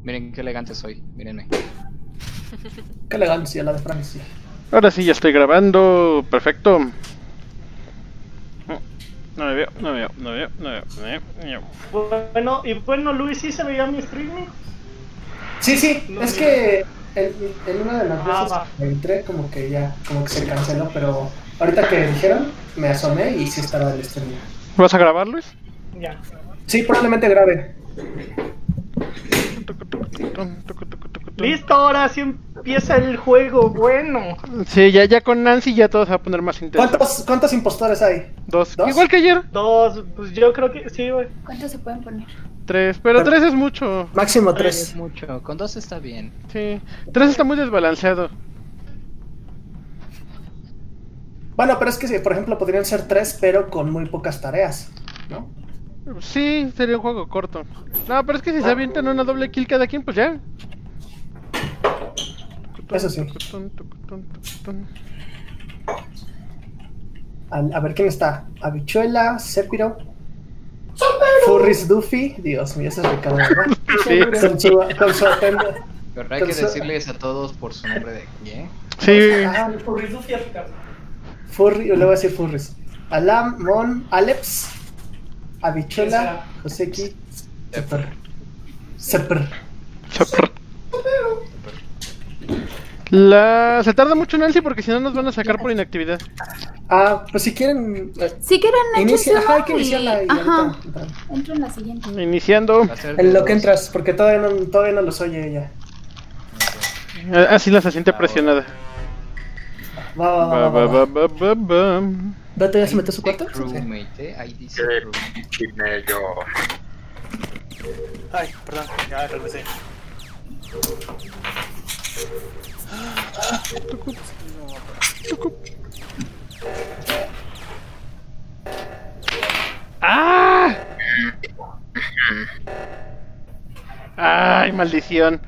Miren qué elegante soy, mírenme. Qué elegancia la de Francia. Ahora sí, ya estoy grabando. Perfecto. No me veo, no me veo, no me veo, no me veo, no me veo. Bueno, Luis, ¿sí se veía mi streaming? Sí, No, es mira. que en una de las veces va. que entré como que se canceló, pero ahorita que dijeron, me asomé y sí estaba el streaming. ¿Vas a grabar, Luis? Ya. Sí, probablemente grabe. Listo, ahora sí empieza el juego, bueno. Sí, ya con Nancy ya todo se va a poner más intenso. ¿Cuántos impostores hay? Dos. ¿Dos? Igual que ayer. 2, pues yo creo que sí, güey. ¿Cuántos se pueden poner? 3, pero 3 es mucho. Máximo Es 3. mucho, con 2 está bien. Sí, 3 está muy desbalanceado. Bueno, pero es que, por ejemplo, podrían ser 3, pero con muy pocas tareas, ¿no? Sí, sería un juego corto. No, pero es que si se avientan una doble kill cada quien, pues ya. Eso sí. A ver quién está. Habichuela, Sepiro, Furris Duffy. Dios mío, ese es Ricardo, ¿verdad? Sí. Con su atuendo. Pero hay que decirles a todos por su nombre de aquí, ¿eh? Sí. Ah, Furry Duffy, Ricardo. Furry, le voy a decir Furris. Alam, Mon, Aleps, Habichuela, Joseki, Sepper. Se tarda mucho Nancy porque si no nos van a sacar por inactividad. Ah, pues si quieren. Si quieren, Inicia, échense ajá, hay uno que iniciarla y Ajá, ahorita. entro en la siguiente. Iniciando. Va a ser de En lo que dos. entras, porque todavía no los oye ella. Así la se siente presionada. Va. ¿Date ya se metió a su cuarto? Crewmate, ahí dice Qué crewmate. chinello. Ay, perdón, ya regresé. ¡Ah! ¡Ay, maldición!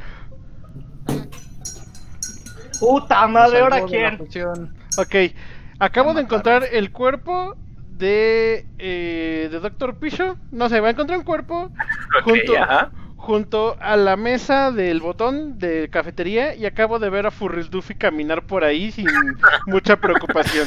Puta madre, ¿ahora Salvó de la quién? fusión. Ok, acabo La de encontrar mataron. el cuerpo de Dr. Pisho. No sé, va a encontrar un cuerpo Ajá. junto a la mesa del botón de cafetería y acabo de ver a Furris Duffy caminar por ahí sin mucha preocupación.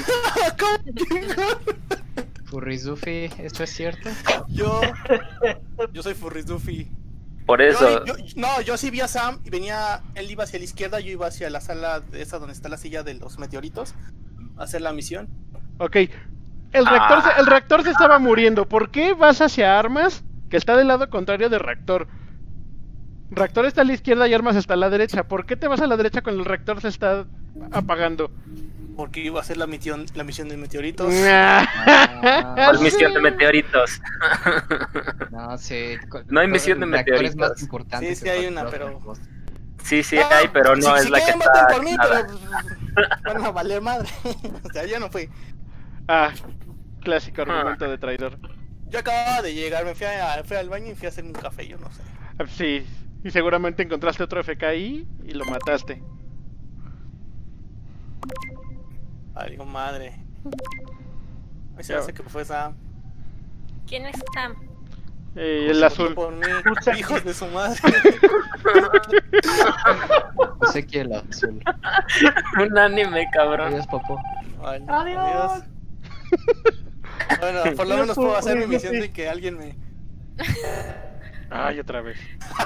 Furry Duffy, ¿esto es cierto? Yo soy Furris Duffy. Por eso. Yo sí vi a Sam y él iba hacia la izquierda, yo iba hacia la sala de esa donde está la silla de los meteoritos a hacer la misión. Ok, el reactor se estaba muriendo. ¿Por qué vas hacia armas, que está del lado contrario de reactor? Reactor está a la izquierda y armas está a la derecha. ¿Por qué te vas a la derecha cuando el reactor se está apagando? Porque iba a hacer la misión de meteoritos. ¿Cuál misión de meteoritos? No sé. No hay misión de reactores meteoritos. más importantes. Sí, hay una, pero... Sí, hay, pero no es si la que quieren, está. voten por mí, nada. pero van a valer madre. O sea, yo no fui. Clásico argumento de traidor. Yo acababa de llegar, fui al baño y fui a hacerme un café, yo no sé. Sí, y seguramente encontraste otro FKI y lo mataste. Ay, madre. Ay, se hace que fue esa. ¿Quién es Sam? El azul. Por mí, hijos de su madre. Sé que el azul. Un anime, cabrón. Adiós, Popo. Ay, Adiós. Bueno, por lo menos puedo hacer mi misión de que alguien me... Ay, otra vez.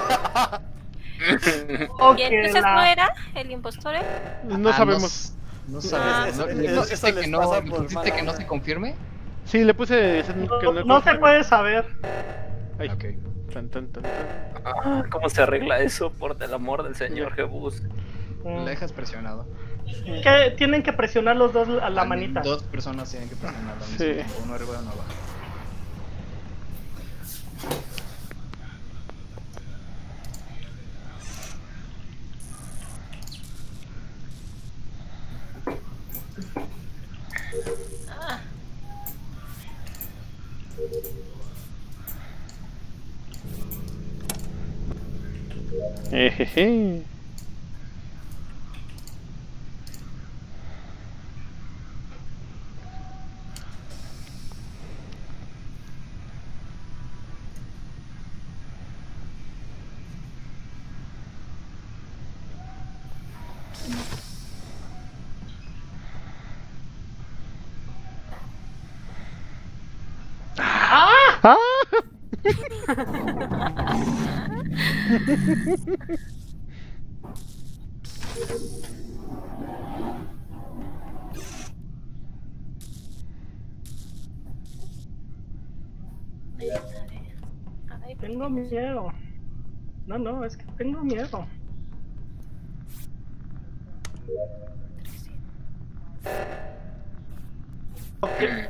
¿Y entonces no era el impostor? No sabemos. No sabemos. ¿Le pusiste que no, pasa le por pusiste que no mala se confirme? Sí, le puse que No se puede saber. Ay. Ok. Tan. ¿Cómo se arregla eso? Por el amor del señor Jebus. Le dejas presionado. Que tienen que presionar los dos a la manita. Dos personas tienen que presionar la misma. Sí. Uno arriba y uno abajo. Ejeje. Tengo miedo. No, es que tengo miedo. Okay.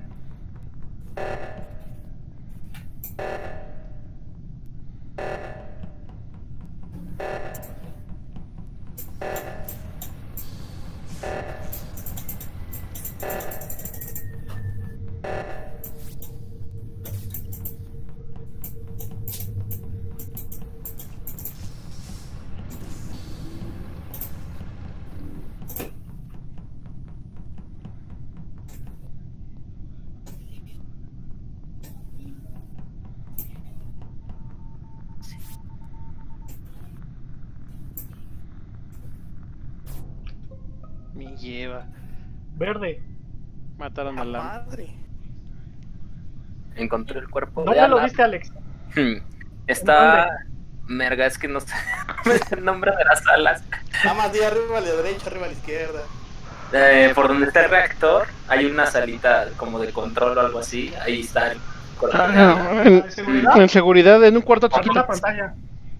Me lleva. Verde. Mataron a la Madre. Encontré el cuerpo de ¿Dónde lo Alan. viste, Alex? Está... Merga, es que no sé el nombre de las salas. Nada más de arriba a la derecha, arriba a la izquierda. Por donde está el reactor, hay una salita como de control o algo así. Ahí está el cuerpo de Alan. en seguridad, en un cuarto Pon chiquito. la pantalla.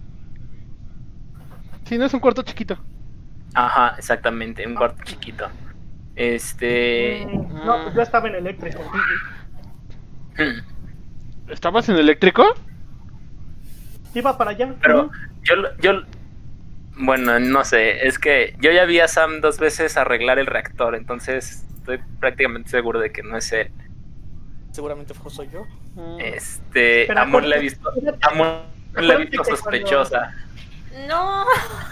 Sí, no es un cuarto chiquito. Ajá, exactamente, un cuarto chiquito. No, pues yo estaba en eléctrico. ¿Estabas en eléctrico? Iba para allá. Pero yo bueno, no sé, es que yo ya vi a Sam 2 veces arreglar el reactor, entonces estoy prácticamente seguro de que no es él. Seguramente soy yo. Amor la he visto sospechosa. No.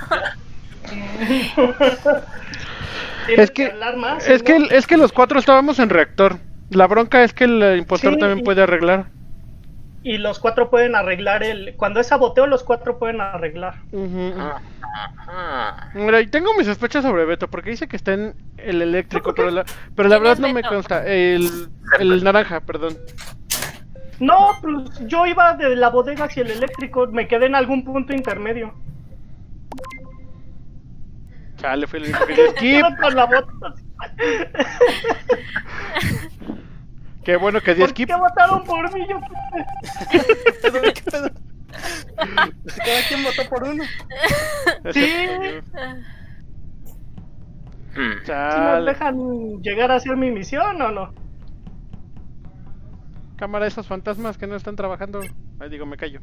Es que los 4 estábamos en reactor. La bronca es que el impostor también puede arreglar. Y los 4 pueden arreglar cuando es saboteo, los 4 pueden arreglar. Mira, y tengo mis sospechas sobre Beto, porque dice que está en el eléctrico, pero la verdad no me consta. El naranja, perdón. No, pues yo iba de la bodega hacia el eléctrico, me quedé en algún punto intermedio. Chale, fue el único que dio skip. Con la bota. Qué bueno que dio skip. ¿Por qué votaron por mí? ¿Qué pedo? Cada quien votó por uno. Sí. ¿Sí Chale. nos dejan llegar a hacer mi misión o no? Cámara, esos fantasmas que no están trabajando. Ahí digo, me callo.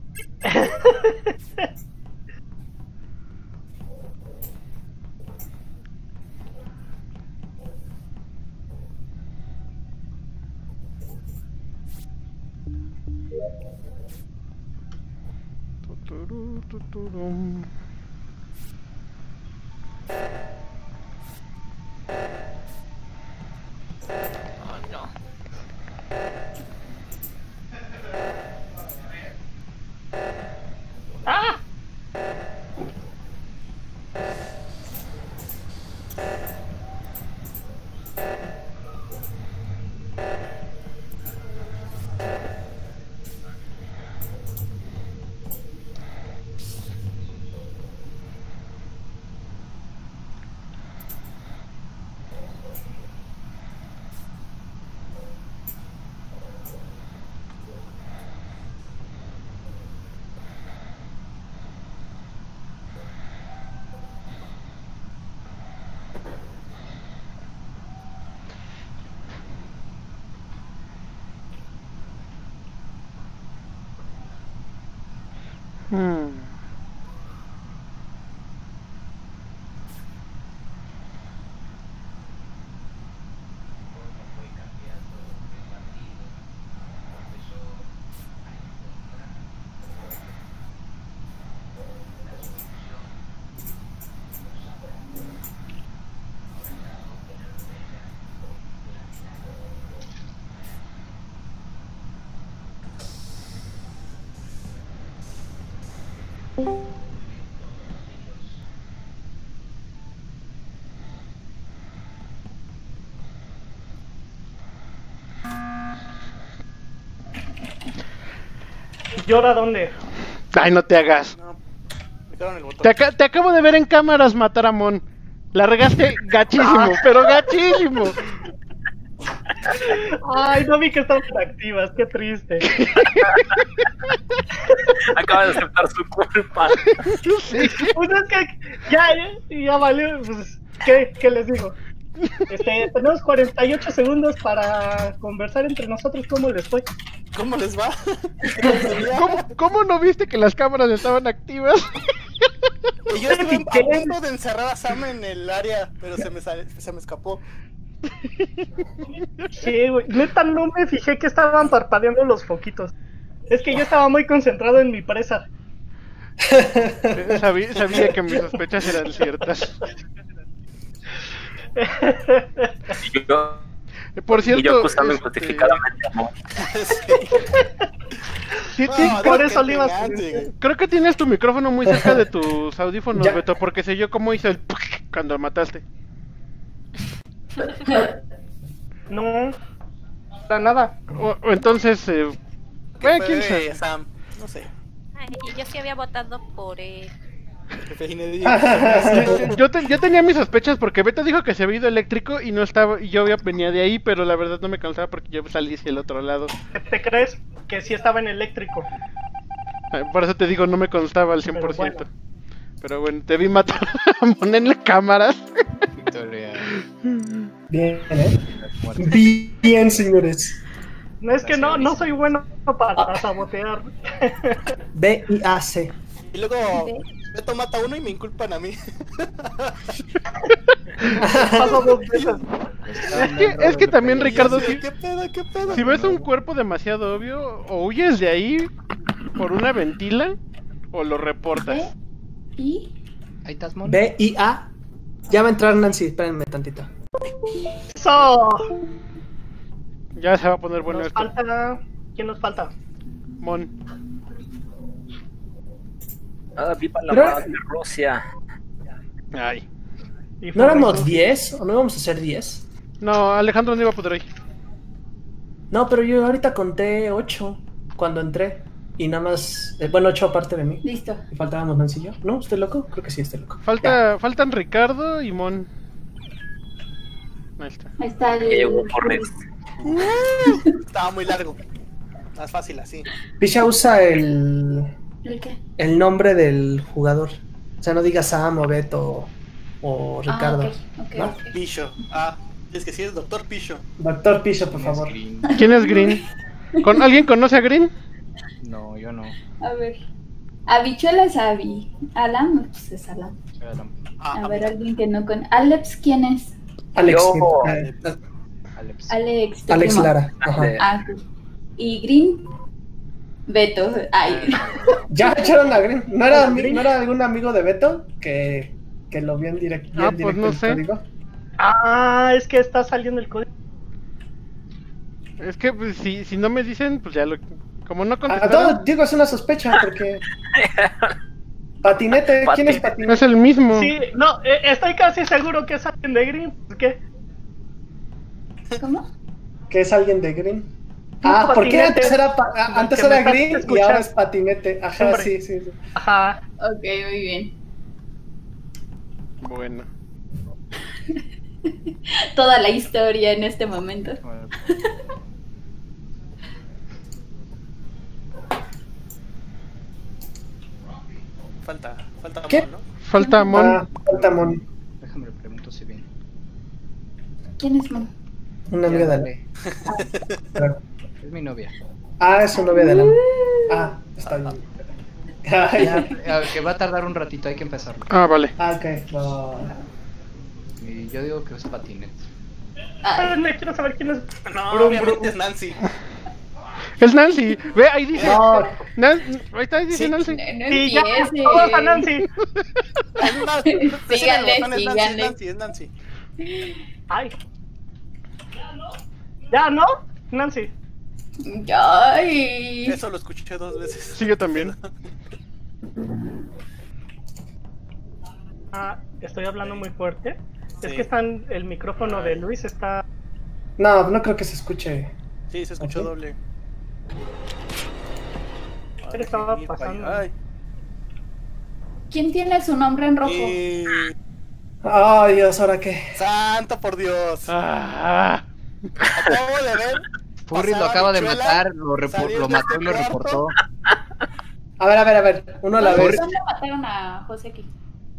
Tuturum. Oh, no. ¡Ah! ¿Y ahora dónde? Ay, no te hagas. No, me quedaron el botón. Te acabo de ver en cámaras matar a Mon. La regaste gachísimo, pero gachísimo. Ay, no vi que estaban activas, qué triste. Acaba de aceptar su culpa. Sí. Pues es que ya valió, pues, ¿qué les digo? Tenemos 48 segundos para conversar entre nosotros cómo les fue. ¿Cómo les va? ¿Cómo no viste que las cámaras estaban activas? Y yo estuve a punto de encerrar a Sam en el área, pero se me escapó. Sí, güey, neta no me fijé que estaban parpadeando los foquitos. Es que yo estaba muy concentrado en mi presa. Sabía que mis sospechas eran ciertas. Y yo, Por cierto, y yo acusando injustificadamente a Mon. sí, No, por no, eso que le ibas. tengan, creo que tienes tu micrófono muy cerca de tus audífonos, Ya. Beto, porque sé yo cómo hizo el cuando mataste. No, para nada. O entonces, ¿Qué quién fue, sabe. Sam? No sé. Ay, y yo sí había votado por él. Jefe Ginedi. Yo tenía mis sospechas porque Beto dijo que se había ido eléctrico y no estaba, y yo venía de ahí, pero la verdad no me cansaba porque yo salí hacia el otro lado. ¿Te crees que sí estaba en eléctrico? Por eso te digo, no me constaba al 100%. Pero bueno. Pero bueno, te vi matar a Mon en las cámaras. Victoria. Bien, Muerte. Bien, señores. No es que no soy bueno para sabotear. B-I-A-C. Y luego Beto mata a uno y me inculpan a mí. Paso 2 veces. Es que también, Ricardo, Sí, si, ¿Qué pedo? si ves un cuerpo demasiado obvio, o huyes de ahí por una ventila, o lo reportas. ¿Y? Ahí estás, Mon. B-I-A. Ya va a entrar Nancy, espérenme tantito. ¡Eso! Ya se va a poner bueno Nos esto. falta. ¿Quién nos falta? Mon. Viva la Pero- madre Rusia. Ay. Y ¿No éramos Fabrizio. 10? ¿O no íbamos a ser 10? No, Alejandro no iba a poder hoy. No, pero yo ahorita conté 8 cuando entré. Y nada más. Bueno, 8 aparte de mí. Listo. Y faltábamos Nancy y yo. ¿No? ¿Estoy loco? Creo que sí, estoy loco. Faltan Ricardo y Mon. Ahí está. Ahí está Que llegó el. por esto. Estaba muy largo. Más fácil así. Pisha usa el qué? nombre del jugador. O sea, no diga Sam o Beto o Ricardo. Ah, ok, ¿Va? ok. Pisho. Es que sí, es Doctor Pisho. Doctor Pisha, por favor. Green. ¿Quién es Green? ¿Alguien conoce a Green? No, yo no. A ver. Habichuela es Abby. Alam, pues es Alam. Soy Alan. A ver, alguien que no con. Alex, ¿quién es? Alex. Yo- Alex. Alex. tu Alex primo. Lara. Ajá. Ah, sí. ¿Y Green? Beto. Ay. Ya echaron a Green. ¿No era, Green. ¿no era algún amigo de Beto que lo vio en directo? Ah, pues no sé. Es que está saliendo el código. Es que pues, si no me dicen, pues ya lo... Como no A contestaron, todos, digo, es una sospecha porque. Patinete, ¿quién es Patinete? es el mismo. Sí, no, estoy casi seguro que es alguien de Green. ¿Por qué? ¿Cómo? Que es alguien de Green. Un porque patinete. antes era, antes Que me era estás Green y escuchando. ahora es Patinete. Ajá, Hombre. sí. Ajá. Ok, muy bien. Bueno. Toda la historia en este momento. Bueno, Falta ¿Qué? Mon, ¿no? Falta Mon. Falta Mon, déjame le pregunto si bien. ¿Quién es Mon? una amiga de Alan. Dale. Es mi novia. Es su novia de Alan. Está bien. Que va a tardar un ratito, hay que empezarlo. Ah, vale. Ok. No. Y yo digo que es patinete. Ay, No quiero saber quién es. No, Brum, obviamente brum. es Nancy. Es Nancy. Ve, ahí dice. No. Ahí está, ahí dice Sí. Nancy. no Sí, ya, empiece. todos a Nancy. Síganle. Es Nancy. Ay. ¿Ya no? Nancy. Ay. Eso lo escuché 2 veces. Sí, yo también. Estoy hablando muy fuerte. Es Sí. que el micrófono de Luis está. No creo que se escuche. Sí, se escuchó Ok. doble. ¿Qué le estaba pasando? Ay. ¿Quién tiene su nombre en rojo? Ay, Dios, ¿ahora qué? Santo por Dios. Ah, Acabo de ver. Furry lo pasar a acaba de Bichuela, matar, salir lo de mató este y lo cuarto. reportó. A ver, uno a la vez. ¿Dónde mataron a José aquí?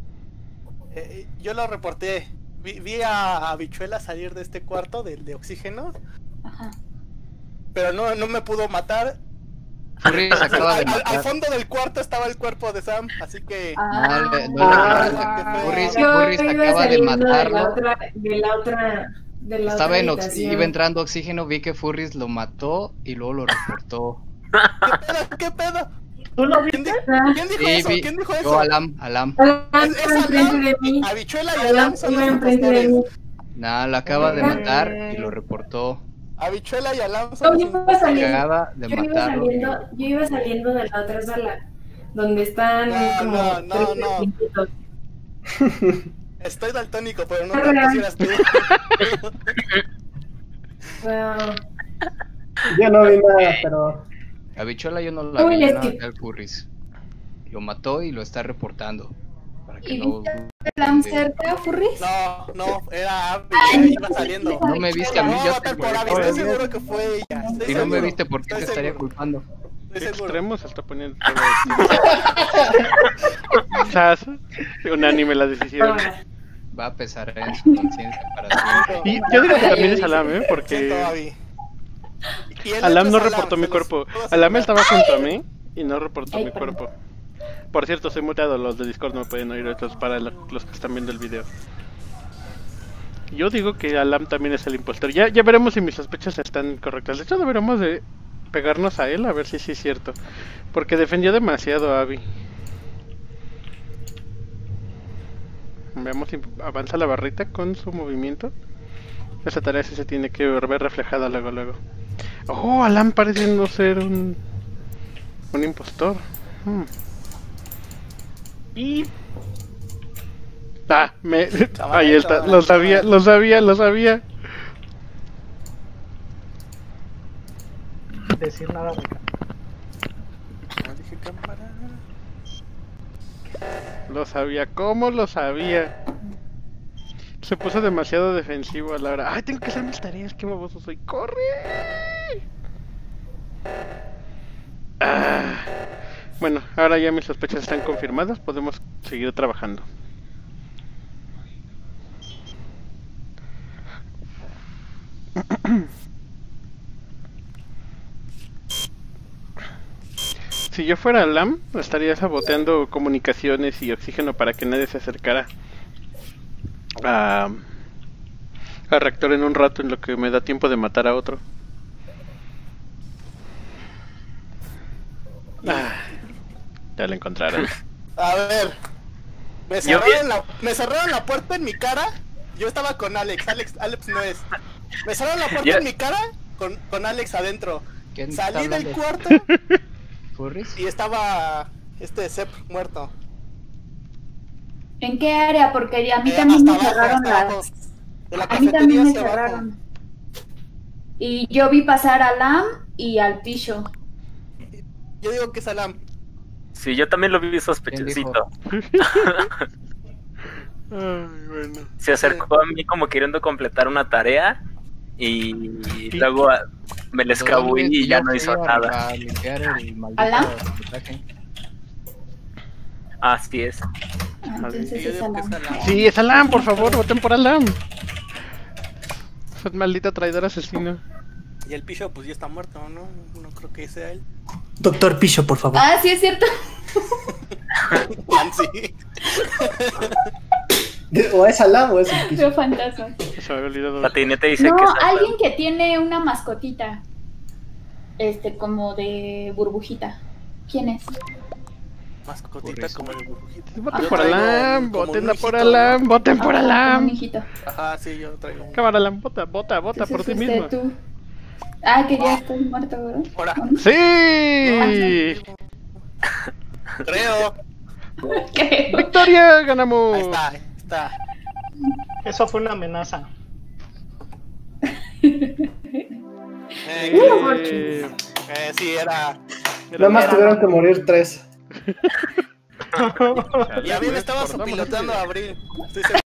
Yo lo reporté. Vi a Bichuela salir de este cuarto de oxígeno, Ajá. pero no me pudo matar. Furry se acaba de Al matar. fondo del cuarto estaba el cuerpo de Sam, así que Ah, No le Furry Furry se iba acaba de saliendo matarlo. de la otra Estaba habitación. iba entrando oxígeno, vi que Furries lo mató y luego lo reportó. ¿qué pedo? ¿Tú lo ¿Quién, viste? quién dijo Sí, eso? vi. ¿Quién dijo Yo, eso? Alam. Alam Es iba enfrente de mí. A Bichuela y Alam Alam son iba los enfrente de mí. impostores. Nada, lo acaba de matar y lo reportó. A Bichuela y Alam son los Yo iba impostores. saliendo, Acaba de matarlo. yo iba saliendo de la otra sala, donde están como No. tres brinquitos. Estoy daltónico, pero no Es te real. pusieras tú. Wow. Yo no vi nada, pero. A Bichuela yo no la Uy, vi, es no que- al Furries. Lo mató y lo está reportando. Para que ¿Y no. viste Alam cerca, Furries? No, era Abby, ella iba saliendo. No me viste a mí, No, yo voy a te votar por Abby, estoy seguro que fue ella. Estoy Si no me seguro, viste, ¿por qué te estoy estaría seguro, culpando? Estoy qué seguro. extremo se está poniendo todo esto. Sas, unánime la decisión. Ahora, Va a pesar en su conciencia para siempre. Y yo digo que también es Alam, Siento, porque Abby. Y el Alam otro no es reportó se mi los cuerpo. puedo Alam asegurar. estaba junto a mí y no reportó Ay, mi perdón. cuerpo. Por cierto, soy muteado, los de Discord no me pueden oír, esto es para los que están viendo el video. Yo digo que Alam también es el impostor. Ya veremos si mis sospechas están correctas. De hecho, deberíamos de pegarnos a él a ver si sí es cierto. Porque defendió demasiado a Abby. Veamos si avanza la barrita con su movimiento. Esa tarea sí se tiene que ver reflejada luego. Oh, Alam parece no ser un impostor. Y Ahí está, lo sabía. decir nada, Ricardo. No dije cámara. Lo sabía, ¿cómo lo sabía? Se puso demasiado defensivo a la hora. ¡Ay, tengo que hacer mis tareas! ¡Qué baboso soy! ¡Corre! Ah. Bueno, ahora ya mis sospechas están confirmadas. Podemos seguir trabajando. Si yo fuera Alam, estaría saboteando comunicaciones y oxígeno para que nadie se acercara a reactor en un rato, en lo que me da tiempo de matar a otro. Ya lo encontraron. A ver. Me cerraron la puerta en mi cara. Yo estaba con Alex. Alex no es. Me cerraron la puerta en mi cara con Alex adentro. ¿Quién está Salí del hablando? cuarto ¿Furries? y estaba Sep muerto. ¿En qué área? Porque a mí también me cerraron abajo. las... De la A mí cafetería también me hacia abajo. cerraron. Y yo vi pasar a Lam y al Picho. Yo digo que es Alam. Sí, yo también lo vi sospechosito. Ay, bueno. Se acercó a mí como queriendo completar una tarea y luego me le escabullí y ya no hizo nada. A limpiar el maldito ¿Alam? mensaje. Así es. Ah, entonces Yo es digo que es Alam. Alam. Sí, es Alam, por favor, voten por Alam. Sos maldito traidor asesino. Y el Picho pues ya está muerto, ¿no? No creo que sea él. Doctor Picho, por favor. Ah, sí es cierto. Sí. O es Alam o es el Picho. Veo fantasma. Se me había olvidado. Patinete dice No, que es alguien que tiene una mascotita. Como de burbujita. ¿Quién es? Mascotita como de burbujita. Voten Yo por traigo Alam, como un voten por hijito, Alam, ¿no? voten por Ah, como un Alam. hijito. Ajá, sí, yo traigo un... Cámara, Alam, vota Entonces, por ti mismo. tú. Ah, que ya estás muerto, ¿verdad? Ahora. ¿O no? ¡Sí! Creo. ¿Qué? ¡Victoria! ¡Ganamos! Ahí está. Eso fue una amenaza. Eh, Sí, era Nada más tuvieron que morir 3. Y a mí me estaba sopilotando a Abril. Estoy seguro.